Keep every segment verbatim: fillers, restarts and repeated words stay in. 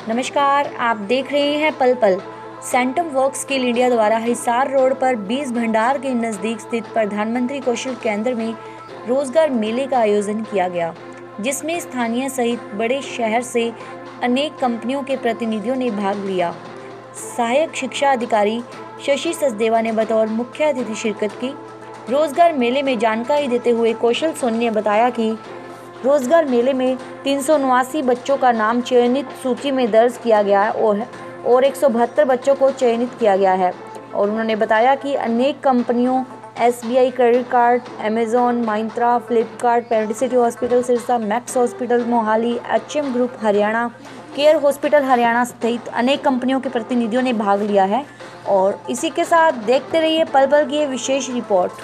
नमस्कार, आप देख रहे हैं पल पल। सेंटम वर्क स्किल इंडिया द्वारा हिसार रोड पर बीस भंडार के नज़दीक स्थित प्रधानमंत्री कौशल केंद्र में रोजगार मेले का आयोजन किया गया, जिसमें स्थानीय सहित बड़े शहर से अनेक कंपनियों के प्रतिनिधियों ने भाग लिया। सहायक शिक्षा अधिकारी शशि सचदेवा ने बतौर मुख्य अतिथि शिरकत की। रोजगार मेले में जानकारी देते हुए कौशल सोनी ने बताया कि रोजगार मेले में तीन सौ उनासी बच्चों का नाम चयनित सूची में दर्ज किया गया है और और एक सौ बहत्तर बच्चों को चयनित किया गया है। और उन्होंने बताया कि अनेक कंपनियों S B I credit card, Amazon, Myntra, Flipkart, पेडिसिटी hospital Sirsa, Max Hospital Mohali, H M group Haryana, Care Hospital Haryana सहित अनेक कंपनियों के प्रतिनिधियों ने भाग लिया है। और इसी के साथ देखते रहिए पल पल की ये विशेष रिपोर्ट।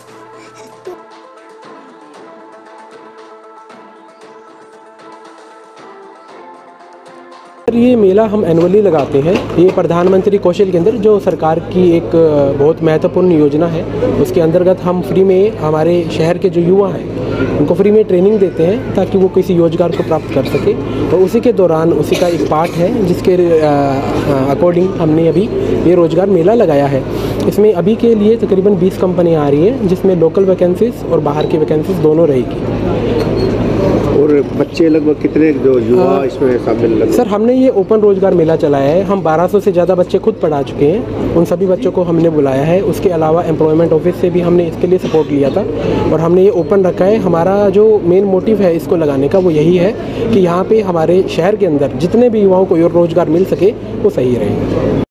ये मेला हम एनुअली लगाते हैं। ये प्रधानमंत्री कौशल केंद्र जो सरकार की एक बहुत महत्वपूर्ण योजना है, उसके अंतर्गत हम फ्री में हमारे शहर के जो युवा हैं उनको फ्री में ट्रेनिंग देते हैं ताकि वो किसी रोजगार को प्राप्त कर सके। और उसी के दौरान उसी का एक पार्ट है जिसके अकॉर्डिंग हमने अभी ये रोजगार मेला लगाया है। इसमें अभी के लिए तकरीबन बीस कंपनियाँ आ रही हैं, जिसमें लोकल वैकेंसीज और बाहर की वैकेंसीज दोनों रहेगी। और बच्चे लगभग कितने जो युवा इसमें शामिल लगभग? सर, हमने ये ओपन रोजगार मेला चलाया है। हम बारह सौ से ज़्यादा बच्चे खुद पढ़ा चुके हैं। उन सभी बच्चों को हमने बुलाया है। उसके अलावा एम्प्लॉयमेंट ऑफिस से भी हमने इसके लिए सपोर्ट लिया था और हमने ये ओपन रखा है। हमारा जो मेन मोटिव है इसको लगाने का वो यही है कि यहाँ पे हमारे शहर के अंदर जितने भी युवाओं को रोजगार मिल सके वो सही रहे।